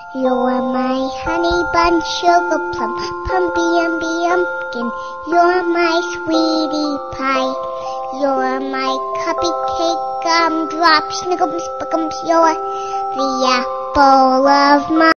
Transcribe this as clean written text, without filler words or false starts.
You're my honey bun, sugar plum, pumpy umby umpkin. You're my sweetie pie. You're my cupcake gumdrop, snickums, spickums. You're the apple of my